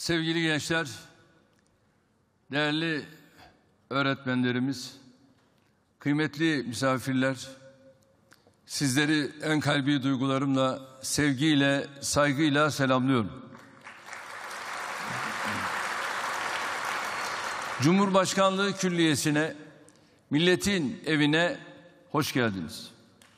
Sevgili gençler, değerli öğretmenlerimiz, kıymetli misafirler, sizleri en kalbi duygularımla, sevgiyle, saygıyla selamlıyorum. Cumhurbaşkanlığı Külliyesi'ne, milletin evine hoş geldiniz.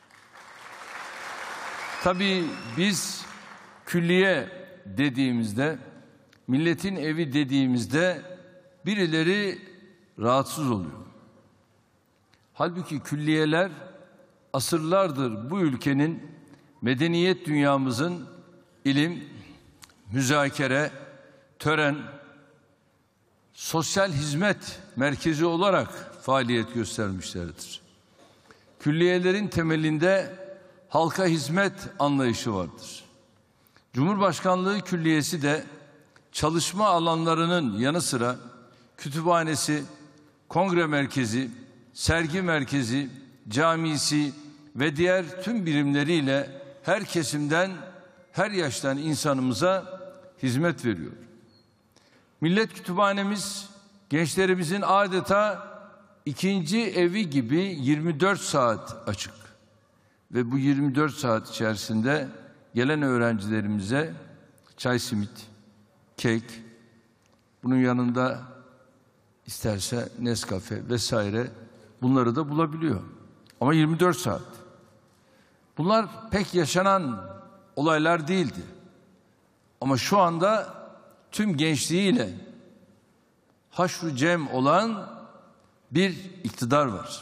Tabii biz külliye dediğimizde, milletin evi dediğimizde birileri rahatsız oluyor. Halbuki külliyeler asırlardır bu ülkenin, medeniyet dünyamızın ilim, müzakere, tören, sosyal hizmet merkezi olarak faaliyet göstermişlerdir. Külliyelerin temelinde halka hizmet anlayışı vardır. Cumhurbaşkanlığı Külliyesi de çalışma alanlarının yanı sıra kütüphanesi, kongre merkezi, sergi merkezi, camisi ve diğer tüm birimleriyle her kesimden, her yaştan insanımıza hizmet veriyor. Millet Kütüphanemiz gençlerimizin adeta ikinci evi gibi 24 saat açık. Ve bu 24 saat içerisinde gelen öğrencilerimize çay, simit, kek, bunun yanında isterse Nescafe vesaire bunları da bulabiliyor. Ama 24 saat. Bunlar pek yaşanan olaylar değildi. Ama şu anda tüm gençliğiyle haşru cem olan bir iktidar var.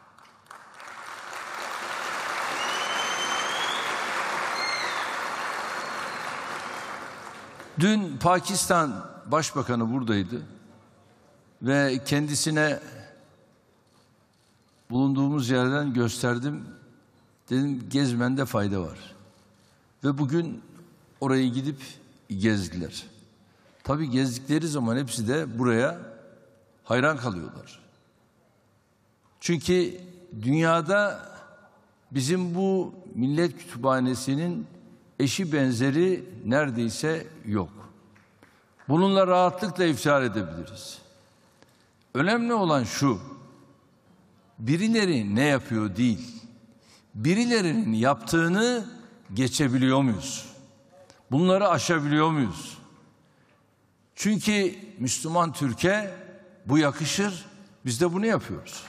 Dün Pakistan Başbakanı buradaydı ve kendisine bulunduğumuz yerden gösterdim. Dedim gezmende fayda var. Ve bugün oraya gidip gezdiler. Tabii gezdikleri zaman hepsi de buraya hayran kalıyorlar. Çünkü dünyada bizim bu Millet Kütüphanesi'nin eşi benzeri neredeyse yok. Bununla rahatlıkla iftihar edebiliriz. Önemli olan şu, birileri ne yapıyor değil, birilerinin yaptığını geçebiliyor muyuz? Bunları aşabiliyor muyuz? Çünkü Müslüman Türkiye bu yakışır, biz de bunu yapıyoruz.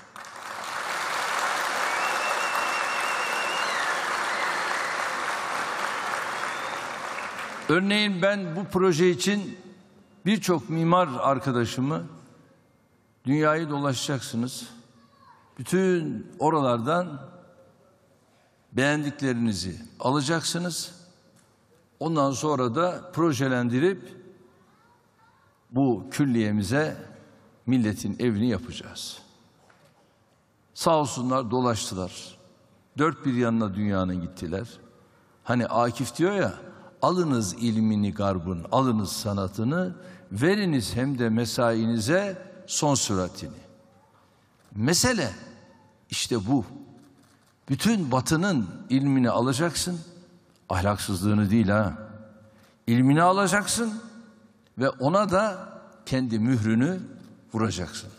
Örneğin ben bu proje için birçok mimar arkadaşımı, dünyayı dolaşacaksınız, bütün oralardan beğendiklerinizi alacaksınız. Ondan sonra da projelendirip bu külliyemize milletin evini yapacağız. Sağ olsunlar dolaştılar. Dört bir yanına dünyanın gittiler. Hani Akif diyor ya, alınız ilmini garbın, alınız sanatını, veriniz hem de mesainize son süratini. Mesele işte bu. Bütün Batı'nın ilmini alacaksın, ahlaksızlığını değil ha, ilmini alacaksın ve ona da kendi mührünü vuracaksın.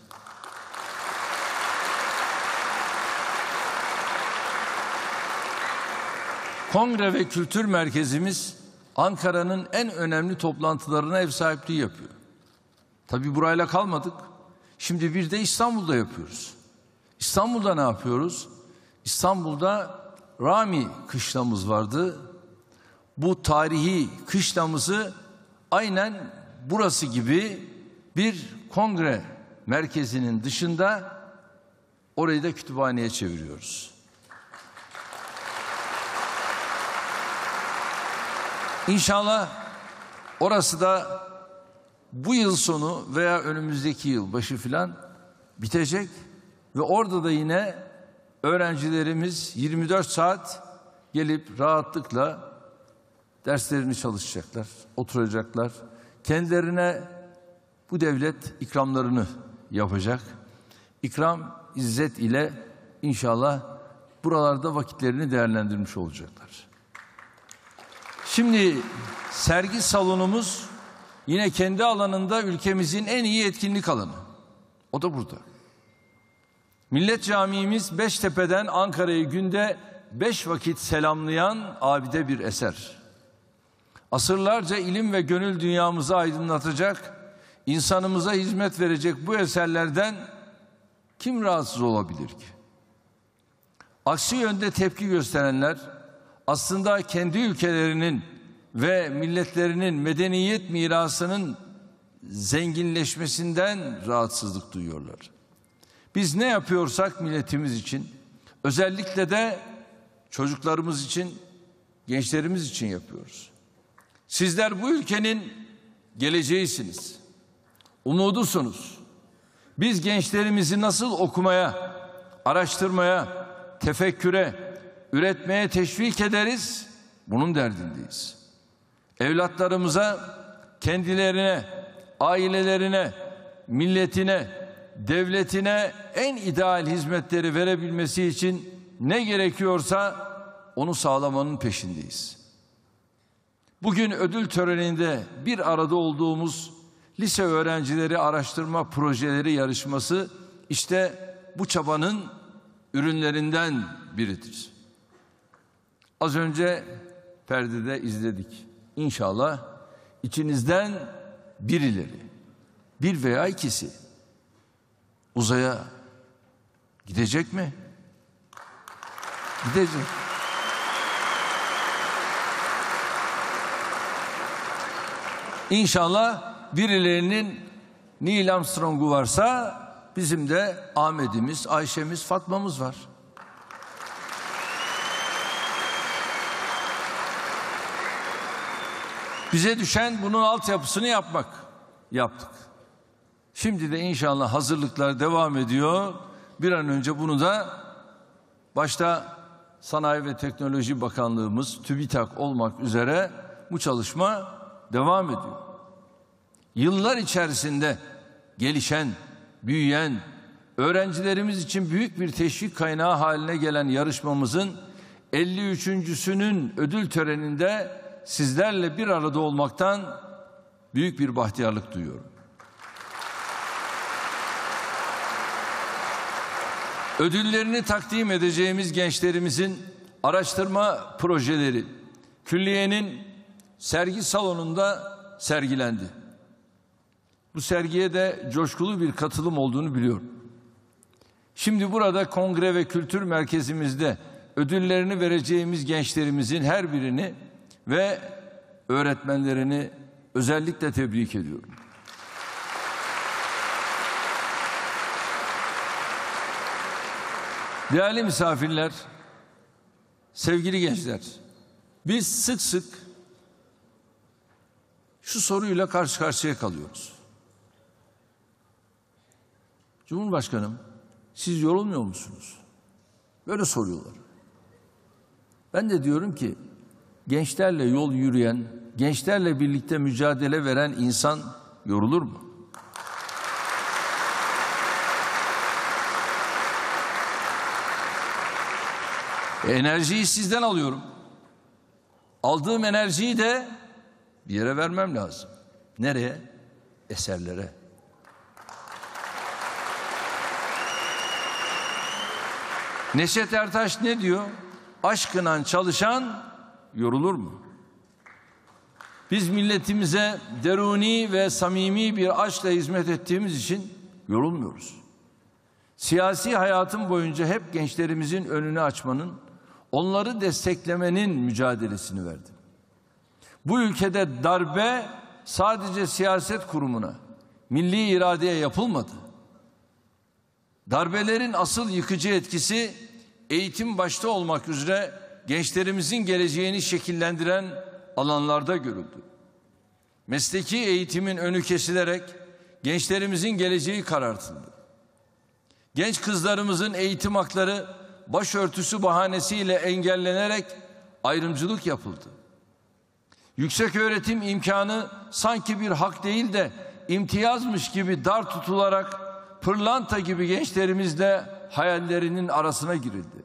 Kongre ve Kültür Merkezimiz Ankara'nın en önemli toplantılarına ev sahipliği yapıyor. Tabii burayla kalmadık. Şimdi bir de İstanbul'da yapıyoruz. İstanbul'da ne yapıyoruz? İstanbul'da Rami kışlamız vardı. Bu tarihi kışlamızı aynen burası gibi bir kongre merkezinin dışında orayı da kütüphaneye çeviriyoruz. İnşallah orası da bu yıl sonu veya önümüzdeki yıl başı filan bitecek ve orada da yine öğrencilerimiz 24 saat gelip rahatlıkla derslerini çalışacaklar, oturacaklar. Kendilerine bu devlet ikramlarını yapacak. İkram, izzet ile inşallah buralarda vakitlerini değerlendirmiş olacaklar. Şimdi sergi salonumuz yine kendi alanında ülkemizin en iyi etkinlik alanı. O da burada. Millet Camimiz Beştepe'den Ankara'yı günde 5 vakit selamlayan abide bir eser. Asırlarca ilim ve gönül dünyamızı aydınlatacak, insanımıza hizmet verecek bu eserlerden kim rahatsız olabilir ki? Aksi yönde tepki gösterenler aslında kendi ülkelerinin ve milletlerinin medeniyet mirasının zenginleşmesinden rahatsızlık duyuyorlar. Biz ne yapıyorsak milletimiz için, özellikle de çocuklarımız için, gençlerimiz için yapıyoruz. Sizler bu ülkenin geleceğisiniz, umudusunuz. Biz gençlerimizi nasıl okumaya, araştırmaya, tefekküre, üretmeye teşvik ederiz, bunun derdindeyiz. Evlatlarımıza, kendilerine, ailelerine, milletine, devletine en ideal hizmetleri verebilmesi için ne gerekiyorsa onu sağlamanın peşindeyiz. Bugün ödül töreninde bir arada olduğumuz lise öğrencileri araştırma projeleri yarışması işte bu çabanın ürünlerinden biridir. Az önce perdede izledik. İnşallah içinizden birileri, bir veya ikisi uzaya gidecek mi? Gidecek. İnşallah birilerinin Neil Armstrong'u varsa bizim de Ahmet'imiz, Ayşe'miz, Fatma'mız var. Bize düşen bunun altyapısını yapmak. Yaptık. Şimdi de inşallah hazırlıklar devam ediyor. Bir an önce bunu da başta Sanayi ve Teknoloji Bakanlığımız, TÜBİTAK olmak üzere bu çalışma devam ediyor. Yıllar içerisinde gelişen, büyüyen, öğrencilerimiz için büyük bir teşvik kaynağı haline gelen yarışmamızın 53.'sünün ödül töreninde sizlerle bir arada olmaktan büyük bir bahtiyarlık duyuyorum. Ödüllerini takdim edeceğimiz gençlerimizin araştırma projeleri külliyenin sergi salonunda sergilendi. Bu sergiye de coşkulu bir katılım olduğunu biliyorum. Şimdi burada Kongre ve Kültür Merkezimizde ödüllerini vereceğimiz gençlerimizin her birini ve öğretmenlerini özellikle tebrik ediyorum. Değerli misafirler, sevgili gençler, biz sık sık şu soruyla karşı karşıya kalıyoruz. Cumhurbaşkanım, siz yorulmuyor musunuz? Böyle soruyorlar. Ben de diyorum ki, gençlerle yol yürüyen, gençlerle birlikte mücadele veren insan yorulur mu? Enerjiyi sizden alıyorum. Aldığım enerjiyi de bir yere vermem lazım. Nereye? Eserlere. Neşet Ertaş ne diyor? Aşkına çalışan yorulur mu? Biz milletimize deruni ve samimi bir aşkla hizmet ettiğimiz için yorulmuyoruz. Siyasi hayatım boyunca hep gençlerimizin önünü açmanın, onları desteklemenin mücadelesini verdim. Bu ülkede darbe sadece siyaset kurumuna, milli iradeye yapılmadı. Darbelerin asıl yıkıcı etkisi eğitim başta olmak üzere gençlerimizin geleceğini şekillendiren alanlarda görüldü. Mesleki eğitimin önü kesilerek gençlerimizin geleceği karartıldı. Genç kızlarımızın eğitim hakları başörtüsü bahanesiyle engellenerek ayrımcılık yapıldı. Yükseköğretim imkanı sanki bir hak değil de imtiyazmış gibi dar tutularak pırlanta gibi gençlerimizle hayallerinin arasına girildi.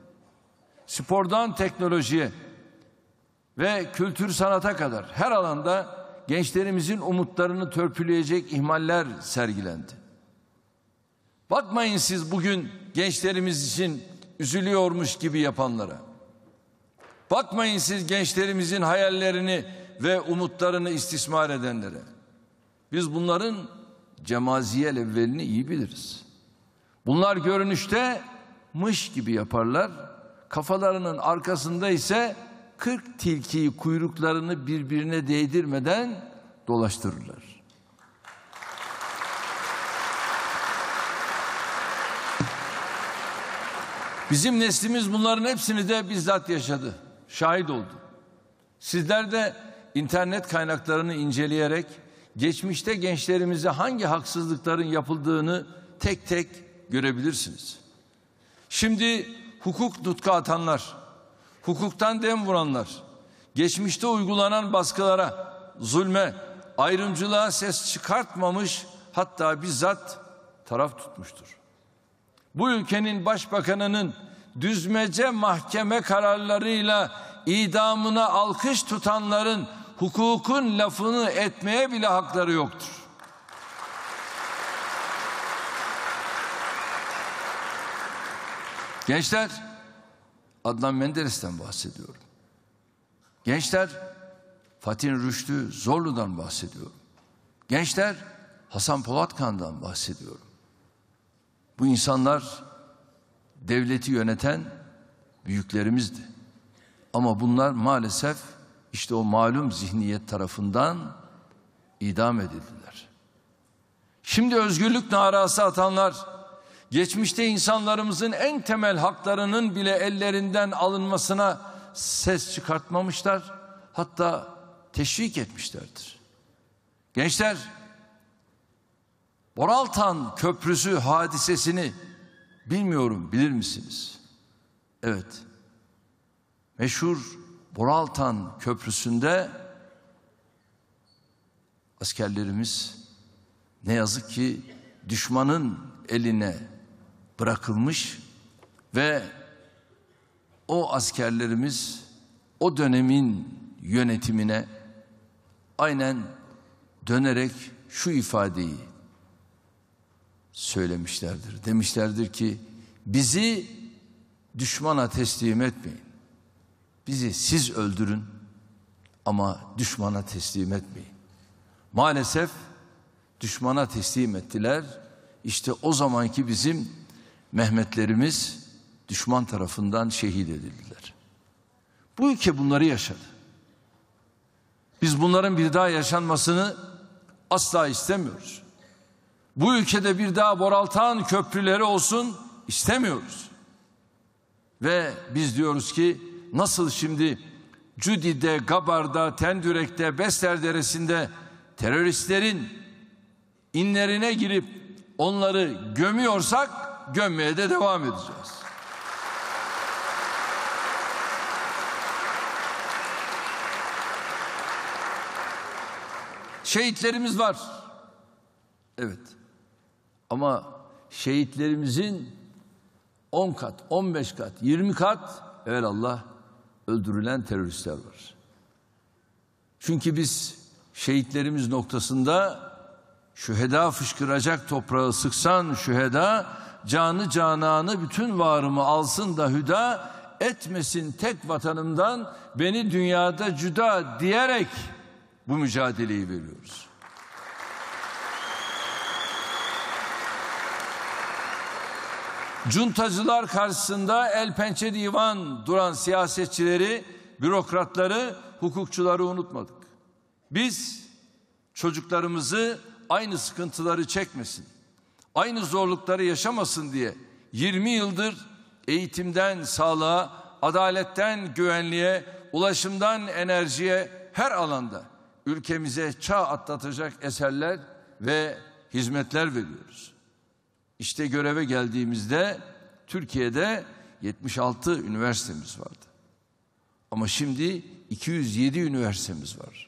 Spordan teknolojiye ve kültür sanata kadar her alanda gençlerimizin umutlarını törpüleyecek ihmaller sergilendi. Bakmayın siz bugün gençlerimiz için üzülüyormuş gibi yapanlara. Bakmayın siz gençlerimizin hayallerini ve umutlarını istismar edenlere. Biz bunların cemaziyel evvelini iyi biliriz. Bunlar görünüşte mış gibi yaparlar. Kafalarının arkasında ise 40 tilkiyi kuyruklarını birbirine değdirmeden dolaştırırlar. Bizim neslimiz bunların hepsini de bizzat yaşadı, şahit oldu. Sizler de internet kaynaklarını inceleyerek geçmişte gençlerimize hangi haksızlıkların yapıldığını tek tek görebilirsiniz. Şimdi hukuk nutku atanlar, hukuktan dem vuranlar, geçmişte uygulanan baskılara, zulme, ayrımcılığa ses çıkartmamış, hatta bizzat taraf tutmuştur. Bu ülkenin başbakanının düzmece mahkeme kararlarıyla idamına alkış tutanların hukukun lafını etmeye bile hakları yoktur. Gençler, Adnan Menderes'ten bahsediyorum. Gençler, Fatih Rüştü Zorlu'dan bahsediyorum. Gençler, Hasan Polatkan'dan bahsediyorum. Bu insanlar devleti yöneten büyüklerimizdi. Ama bunlar maalesef işte o malum zihniyet tarafından idam edildiler. Şimdi özgürlük narası atanlar, geçmişte insanlarımızın en temel haklarının bile ellerinden alınmasına ses çıkartmamışlar, hatta teşvik etmişlerdir. Gençler, Boraltan Köprüsü hadisesini bilmiyorum, bilir misiniz? Evet, meşhur Boraltan Köprüsü'nde askerlerimiz ne yazık ki düşmanın eline bırakılmış ve o askerlerimiz o dönemin yönetimine aynen dönerek şu ifadeyi söylemişlerdir. Demişlerdir ki bizi düşmana teslim etmeyin. Bizi siz öldürün ama düşmana teslim etmeyin. Maalesef düşmana teslim ettiler. İşte o zamanki bizim Mehmetlerimiz düşman tarafından şehit edildiler. Bu ülke bunları yaşadı. Biz bunların bir daha yaşanmasını asla istemiyoruz. Bu ülkede bir daha Boraltan köprüleri olsun istemiyoruz. Ve biz diyoruz ki nasıl şimdi Cudi'de, Gabar'da, Tendürek'te, Besler Deresi'nde teröristlerin inlerine girip onları gömüyorsak gömmeye de devam edeceğiz. Şehitlerimiz var. Evet. Ama şehitlerimizin 10 kat, 15 kat, 20 kat evelallah öldürülen teröristler var. Çünkü biz şehitlerimiz noktasında şüheda fışkıracak toprağı sıksan şüheda, canı cananı bütün varımı alsın da hüda, etmesin tek vatanımdan beni dünyada cüda diyerek bu mücadeleyi veriyoruz. Cuntacılar karşısında el pençe divan duran siyasetçileri, bürokratları, hukukçuları unutmadık. Biz çocuklarımızı aynı sıkıntıları çekmesin, aynı zorlukları yaşamasın diye 20 yıldır eğitimden sağlığa, adaletten güvenliğe, ulaşımdan enerjiye her alanda ülkemize çağ atlatacak eserler ve hizmetler veriyoruz. İşte göreve geldiğimizde Türkiye'de 76 üniversitemiz vardı. Ama şimdi 207 üniversitemiz var.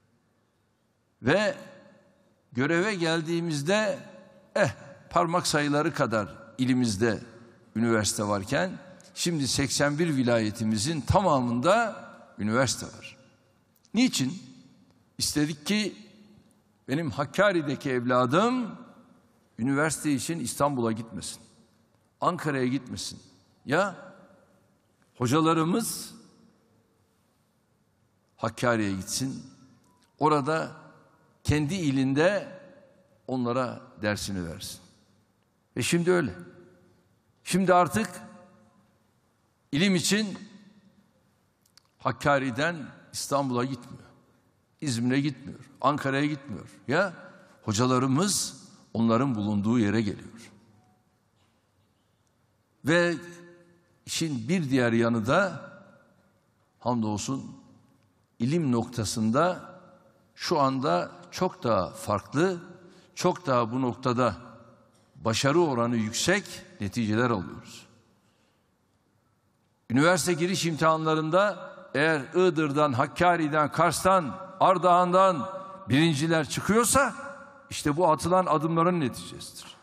Ve göreve geldiğimizde parmak sayıları kadar ilimizde üniversite varken şimdi 81 vilayetimizin tamamında üniversite var. Niçin? İstedik ki benim Hakkari'deki evladım üniversite için İstanbul'a gitmesin, Ankara'ya gitmesin. Ya hocalarımız Hakkari'ye gitsin, orada kendi ilinde onlara dersini versin. Ve şimdi öyle. Şimdi artık ilim için Hakkari'den İstanbul'a gitmiyor, İzmir'e gitmiyor, Ankara'ya gitmiyor. Ya hocalarımız onların bulunduğu yere geliyor. Ve işin bir diğer yanı da hamdolsun ilim noktasında şu anda çok daha farklı, çok daha bu noktada başarı oranı yüksek neticeler alıyoruz. Üniversite giriş imtihanlarında eğer Iğdır'dan, Hakkari'den, Kars'tan, Ardahan'dan birinciler çıkıyorsa işte bu atılan adımların neticesidir.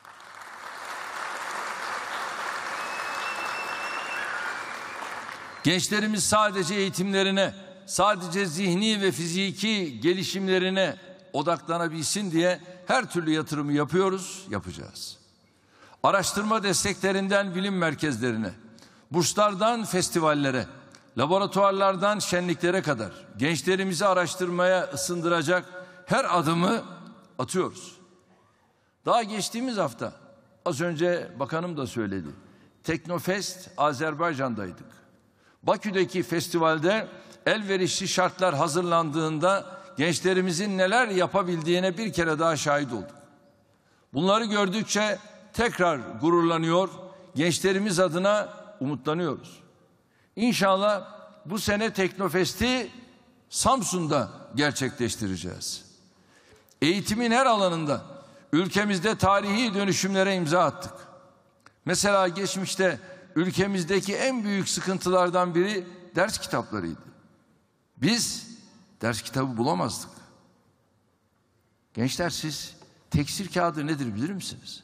Gençlerimiz sadece eğitimlerine, sadece zihni ve fiziki gelişimlerine odaklanabilsin diye her türlü yatırımı yapıyoruz, yapacağız. Araştırma desteklerinden bilim merkezlerine, burslardan festivallere, laboratuvarlardan şenliklere kadar gençlerimizi araştırmaya ısındıracak her adımı atıyoruz. Daha geçtiğimiz hafta, az önce bakanım da söyledi, Teknofest Azerbaycan'daydık. Bakü'deki festivalde elverişli şartlar hazırlandığında gençlerimizin neler yapabildiğine bir kere daha şahit olduk. Bunları gördükçe tekrar gururlanıyor, gençlerimiz adına umutlanıyoruz. İnşallah bu sene Teknofest'i Samsun'da gerçekleştireceğiz. Eğitimin her alanında ülkemizde tarihi dönüşümlere imza attık. Mesela geçmişte ülkemizdeki en büyük sıkıntılardan biri ders kitaplarıydı. Biz ders kitabı bulamazdık. Gençler, siz tekstil kağıdı nedir bilir misiniz?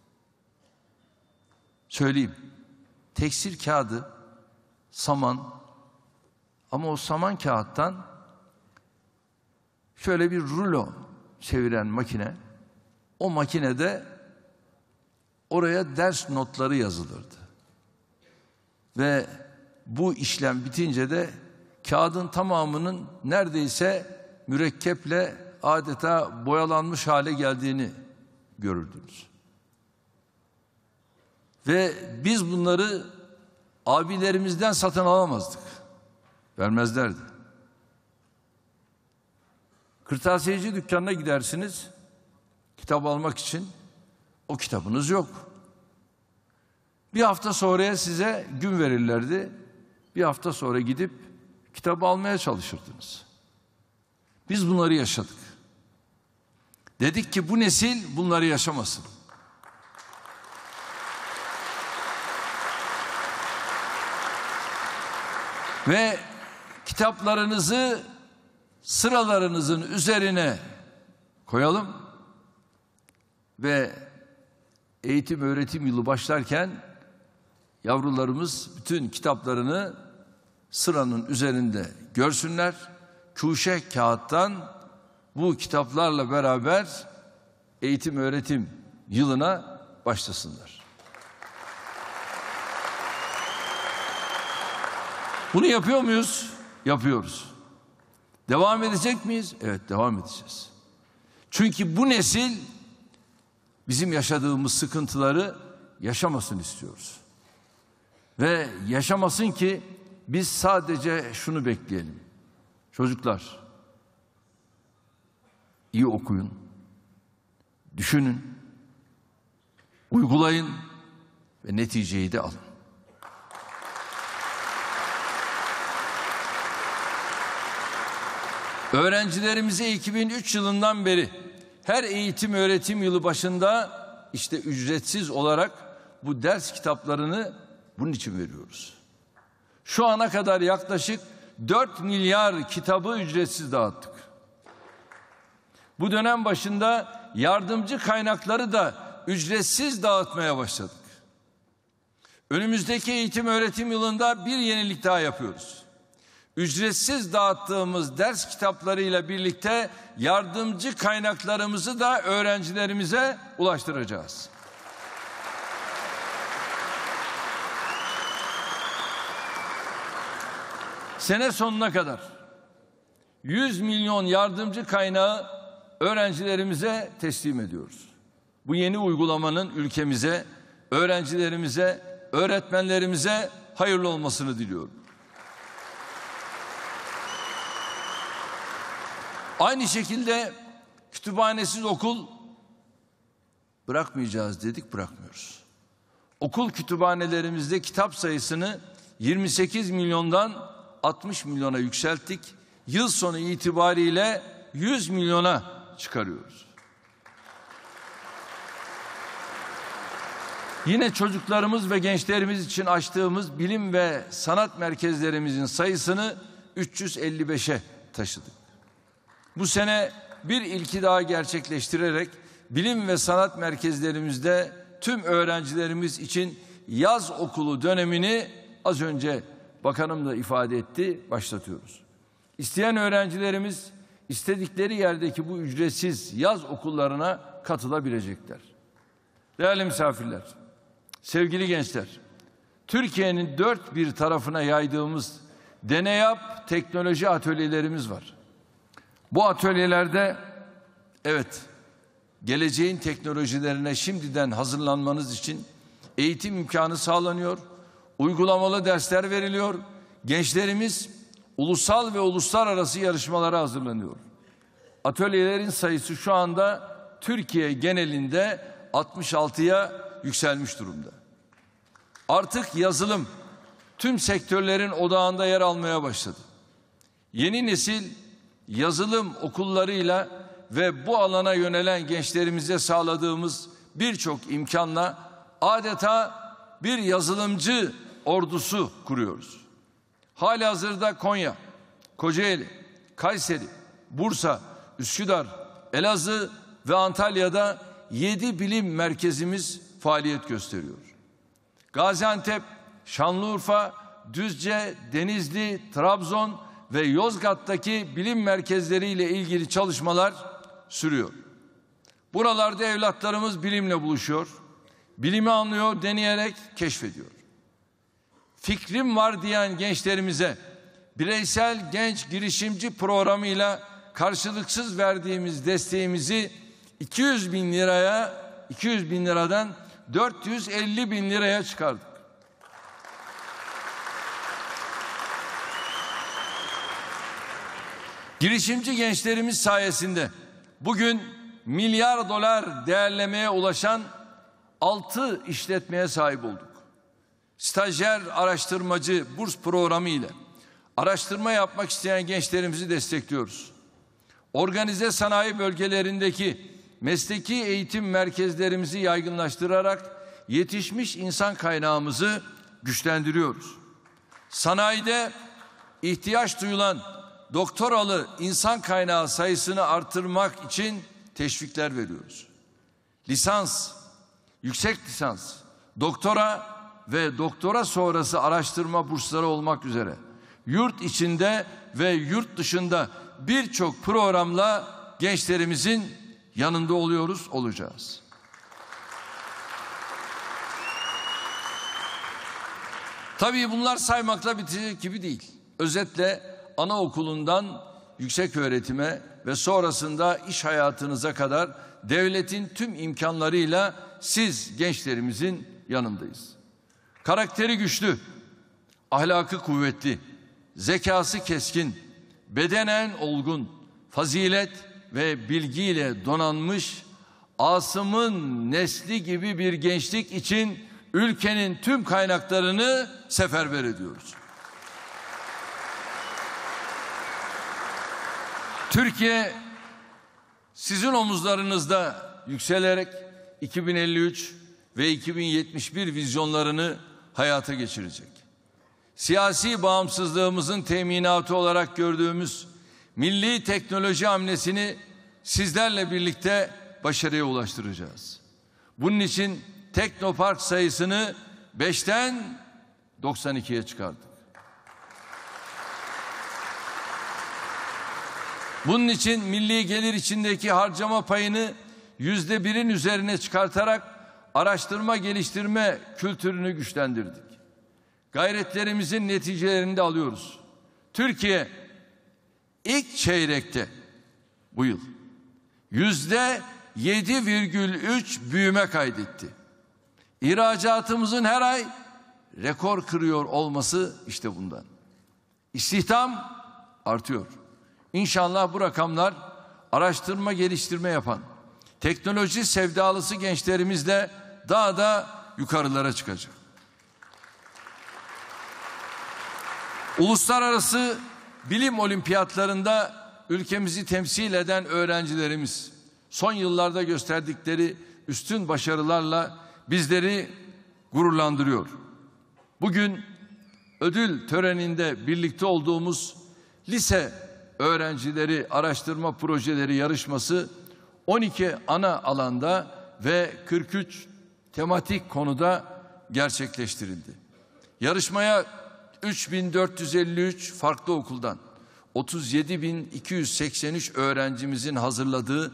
Söyleyeyim. Tekstil kağıdı saman, ama o saman kağıttan şöyle bir rulo çeviren makine, o makinede oraya ders notları yazılırdı. Ve bu işlem bitince de kağıdın tamamının neredeyse mürekkeple adeta boyalanmış hale geldiğini görürdünüz. Ve biz bunları abilerimizden satın alamazdık. Vermezlerdi. Kırtasiyeci dükkanına gidersiniz kitap almak için, o kitabınız yok. Bir hafta sonraya size gün verirlerdi. Bir hafta sonra gidip kitabı almaya çalışırdınız. Biz bunları yaşadık. Dedik ki bu nesil bunları yaşamasın. Ve kitaplarınızı sıralarınızın üzerine koyalım ve eğitim öğretim yılı başlarken yavrularımız bütün kitaplarını sıranın üzerinde görsünler. Kuşe kağıttan bu kitaplarla beraber eğitim öğretim yılına başlasınlar. Bunu yapıyor muyuz? Yapıyoruz. Devam edecek miyiz? Evet, devam edeceğiz. Çünkü bu nesil bizim yaşadığımız sıkıntıları yaşamasın istiyoruz. Ve yaşamasın ki biz sadece şunu bekleyelim. Çocuklar, iyi okuyun, düşünün, uygulayın ve neticeyi de alın. Öğrencilerimize 2003 yılından beri her eğitim öğretim yılı başında işte ücretsiz olarak bu ders kitaplarını bunun için veriyoruz. Şu ana kadar yaklaşık 4 milyar kitabı ücretsiz dağıttık. Bu dönem başında yardımcı kaynakları da ücretsiz dağıtmaya başladık. Önümüzdeki eğitim öğretim yılında bir yenilik daha yapıyoruz. ücretsiz dağıttığımız ders kitaplarıyla birlikte yardımcı kaynaklarımızı da öğrencilerimize ulaştıracağız. Sene sonuna kadar 100 milyon yardımcı kaynağı öğrencilerimize teslim ediyoruz. Bu yeni uygulamanın ülkemize, öğrencilerimize, öğretmenlerimize hayırlı olmasını diliyorum. Aynı şekilde kütüphanesiz okul bırakmayacağız dedik, bırakmıyoruz. Okul kütüphanelerimizde kitap sayısını 28 milyondan 60 milyona yükselttik. Yıl sonu itibariyle 100 milyona çıkarıyoruz. Yine çocuklarımız ve gençlerimiz için açtığımız bilim ve sanat merkezlerimizin sayısını 355'e taşıdık. Bu sene bir ilki daha gerçekleştirerek bilim ve sanat merkezlerimizde tüm öğrencilerimiz için yaz okulu dönemini az önce bakanım da ifade etti, başlatıyoruz. İsteyen öğrencilerimiz istedikleri yerdeki bu ücretsiz yaz okullarına katılabilecekler. Değerli misafirler, sevgili gençler, Türkiye'nin dört bir tarafına yaydığımız Deneyap teknoloji atölyelerimiz var. Bu atölyelerde evet, geleceğin teknolojilerine şimdiden hazırlanmanız için eğitim imkanı sağlanıyor, uygulamalı dersler veriliyor, gençlerimiz ulusal ve uluslararası yarışmalara hazırlanıyor. Atölyelerin sayısı şu anda Türkiye genelinde 66'ya yükselmiş durumda. Artık yazılım tüm sektörlerin odağında yer almaya başladı. Yeni nesil yazılım okullarıyla ve bu alana yönelen gençlerimize sağladığımız birçok imkanla adeta bir yazılımcı ordusu kuruyoruz. Halihazırda Konya, Kocaeli, Kayseri, Bursa, Üsküdar, Elazığ ve Antalya'da 7 bilim merkezimiz faaliyet gösteriyor. Gaziantep, Şanlıurfa, Düzce, Denizli, Trabzon ve Yozgat'taki bilim merkezleriyle ilgili çalışmalar sürüyor. Buralarda evlatlarımız bilimle buluşuyor, bilimi anlıyor, deneyerek keşfediyor. Fikrim var diyen gençlerimize bireysel genç girişimci programıyla karşılıksız verdiğimiz desteğimizi 200 bin liradan 450 bin liraya çıkardık. Girişimci gençlerimiz sayesinde bugün milyar dolar değerlemeye ulaşan 6 işletmeye sahip olduk. Stajyer araştırmacı burs programı ile araştırma yapmak isteyen gençlerimizi destekliyoruz. Organize sanayi bölgelerindeki mesleki eğitim merkezlerimizi yaygınlaştırarak yetişmiş insan kaynağımızı güçlendiriyoruz. Sanayide ihtiyaç duyulan doktoralı insan kaynağı sayısını artırmak için teşvikler veriyoruz. Lisans, yüksek lisans, doktora ve doktora sonrası araştırma bursları olmak üzere yurt içinde ve yurt dışında birçok programla gençlerimizin yanında olacağız. Tabii bunlar saymakla bitecek gibi değil. Özetle anaokulundan yüksek öğretime ve sonrasında iş hayatınıza kadar devletin tüm imkanlarıyla siz gençlerimizin yanındayız. Karakteri güçlü, ahlakı kuvvetli, zekası keskin, bedenen olgun, fazilet ve bilgiyle donanmış Asım'ın nesli gibi bir gençlik için ülkenin tüm kaynaklarını seferber ediyoruz. Türkiye sizin omuzlarınızda yükselerek 2053 ve 2071 vizyonlarını hayata geçirecek. Siyasi bağımsızlığımızın teminatı olarak gördüğümüz milli teknoloji hamlesini sizlerle birlikte başarıya ulaştıracağız. Bunun için teknopark sayısını 5'ten 92'ye çıkardık. Bunun için milli gelir içindeki harcama payını %1'in üzerine çıkartarak araştırma geliştirme kültürünü güçlendirdik. Gayretlerimizin neticelerini de alıyoruz. Türkiye ilk çeyrekte bu yıl %7,3 büyüme kaydetti. İhracatımızın her ay rekor kırıyor olması işte bundan. İstihdam artıyor. İnşallah bu rakamlar araştırma geliştirme yapan, teknoloji sevdalısı gençlerimizle daha da yukarılara çıkacak. Uluslararası bilim olimpiyatlarında ülkemizi temsil eden öğrencilerimiz son yıllarda gösterdikleri üstün başarılarla bizleri gururlandırıyor. Bugün ödül töreninde birlikte olduğumuz lise öğrencileri araştırma projeleri yarışması 12 ana alanda ve 43 tematik konuda gerçekleştirildi. Yarışmaya 3453 farklı okuldan 37.283 öğrencimizin hazırladığı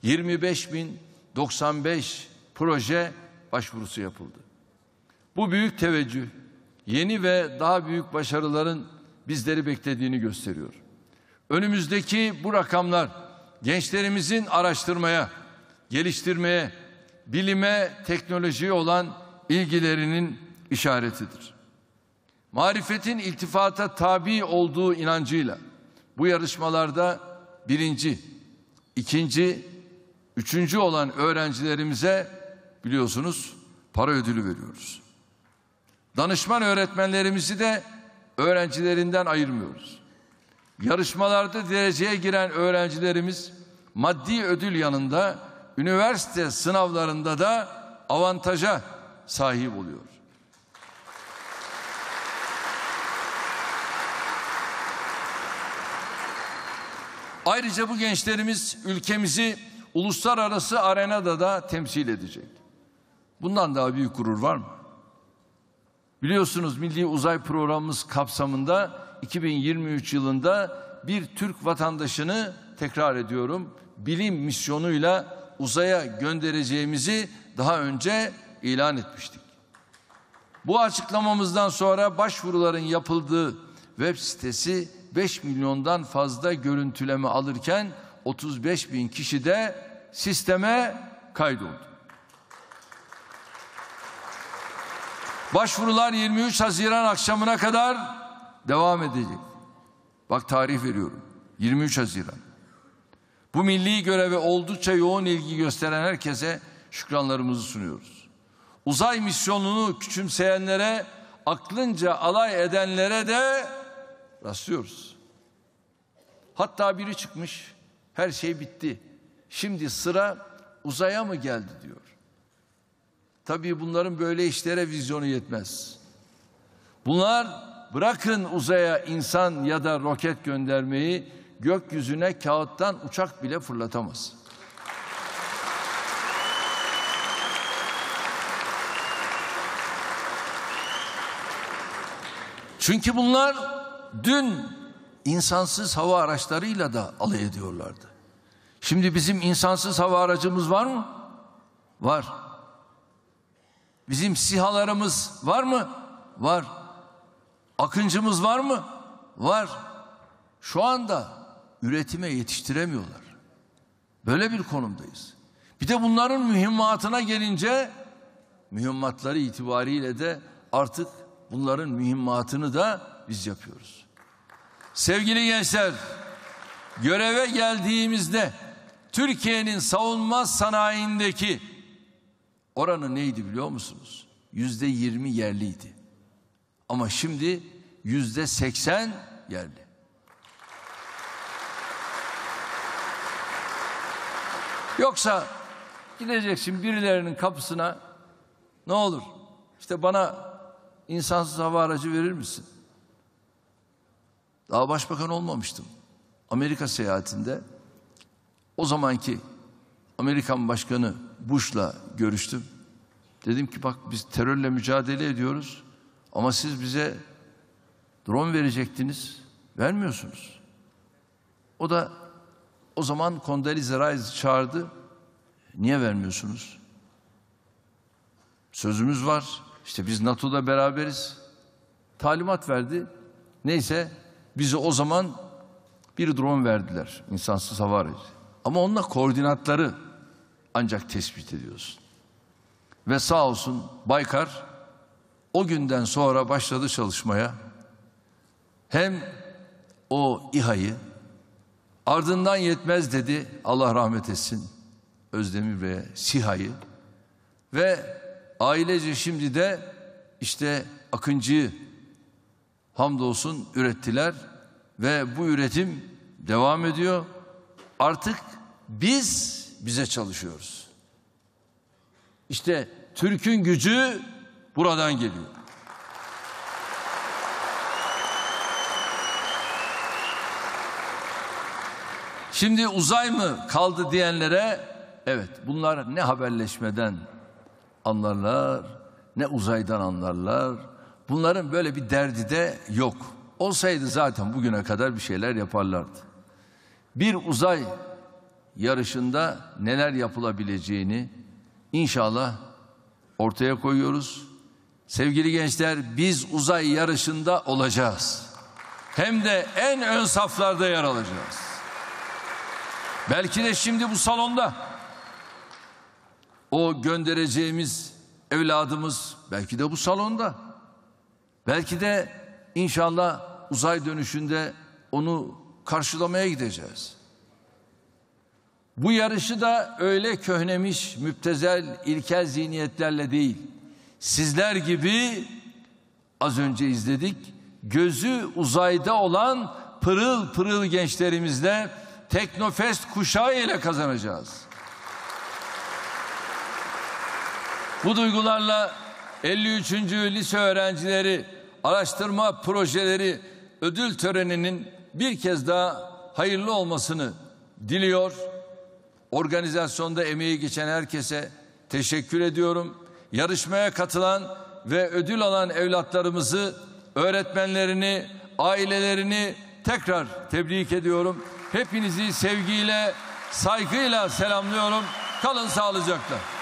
25.095 proje başvurusu yapıldı. Bu büyük teveccüh, yeni ve daha büyük başarıların bizleri beklediğini gösteriyor. Önümüzdeki bu rakamlar gençlerimizin araştırmaya, geliştirmeye, bilime, teknolojiye olan ilgilerinin işaretidir. Marifetin iltifata tabi olduğu inancıyla bu yarışmalarda birinci, ikinci, üçüncü olan öğrencilerimize biliyorsunuz para ödülü veriyoruz. Danışman öğretmenlerimizi de öğrencilerinden ayırmıyoruz. Yarışmalarda dereceye giren öğrencilerimiz maddi ödül yanında üniversite sınavlarında da avantaja sahip oluyor. Ayrıca bu gençlerimiz ülkemizi uluslararası arenada da temsil edecek. Bundan daha büyük gurur var mı? Biliyorsunuz Milli Uzay Programımız kapsamında 2023 yılında bir Türk vatandaşını, tekrar ediyorum, bilim misyonuyla uzaya göndereceğimizi daha önce ilan etmiştik. Bu açıklamamızdan sonra başvuruların yapıldığı web sitesi 5 milyondan fazla görüntüleme alırken 35.000 kişi de sisteme kaydoldu. Başvurular 23 Haziran akşamına kadar devam edecek. Bak tarih veriyorum. 23 Haziran. Bu milli göreve oldukça yoğun ilgi gösteren herkese şükranlarımızı sunuyoruz. Uzay misyonunu küçümseyenlere, aklınca alay edenlere de rastlıyoruz. Hatta biri çıkmış, her şey bitti, şimdi sıra uzaya mı geldi diyor. Tabii bunların böyle işlere vizyonu yetmez. Bunlar bırakın uzaya insan ya da roket göndermeyi, gökyüzüne kağıttan uçak bile fırlatamaz. Çünkü bunlar dün insansız hava araçlarıyla da alay ediyorlardı. Şimdi bizim insansız hava aracımız var mı? Var. Bizim SİHA'larımız var mı? Var. Akıncımız var mı? Var. Şu anda üretime yetiştiremiyorlar. Böyle bir konumdayız. Bir de bunların mühimmatına gelince, mühimmatları itibariyle de artık bunların mühimmatını da biz yapıyoruz. Sevgili gençler, göreve geldiğimizde Türkiye'nin savunma sanayindeki oranı neydi biliyor musunuz? %20 yerliydi. Ama şimdi %80 yerli. Yoksa gideceksin birilerinin kapısına, ne olur işte bana insansız hava aracı verir misin? Daha başbakan olmamıştım. Amerika seyahatinde o zamanki Amerikan Başkanı Bush'la görüştüm. Dedim ki bak biz terörle mücadele ediyoruz ama siz bize drone verecektiniz, vermiyorsunuz. O da O zaman Condoleezza Rice çağırdı. Niye vermiyorsunuz? Sözümüz var. İşte biz NATO'da beraberiz. Talimat verdi. Neyse bize o zaman bir drone verdiler. İnsansız hava aracı. Ama onunla koordinatları ancak tespit ediyorsun. Ve sağ olsun Baykar o günden sonra başladı çalışmaya. Hem o İHA'yı, ardından yetmez dedi, Allah rahmet etsin, Özdemir ve SİHA'yı ve ailece şimdi de işte Akıncı'yı hamdolsun ürettiler ve bu üretim devam ediyor. Artık biz bize çalışıyoruz. İşte Türk'ün gücü buradan geliyor. Şimdi uzay mı kaldı diyenlere, evet, bunlar ne haberleşmeden anlarlar, ne uzaydan anlarlar. Bunların böyle bir derdi de yok. Olsaydı zaten bugüne kadar bir şeyler yaparlardı. Bir uzay yarışında neler yapılabileceğini inşallah ortaya koyuyoruz. Sevgili gençler, biz uzay yarışında olacağız. Hem de en ön saflarda yer alacağız. Belki de şimdi bu salonda o göndereceğimiz evladımız belki de bu salonda. Belki de inşallah uzay dönüşünde onu karşılamaya gideceğiz. Bu yarışı da öyle köhnemiş, müptezel, ilkel zihniyetlerle değil, sizler gibi az önce izledik, gözü uzayda olan pırıl pırıl gençlerimizle, Teknofest kuşağı ile kazanacağız. Bu duygularla 53. lise öğrencileri araştırma projeleri ödül töreninin bir kez daha hayırlı olmasını diliyor. Organizasyonda emeği geçen herkese teşekkür ediyorum. Yarışmaya katılan ve ödül alan evlatlarımızı, öğretmenlerini, ailelerini tekrar tebrik ediyorum. Hepinizi sevgiyle, saygıyla selamlıyorum. Kalın sağlıcakla.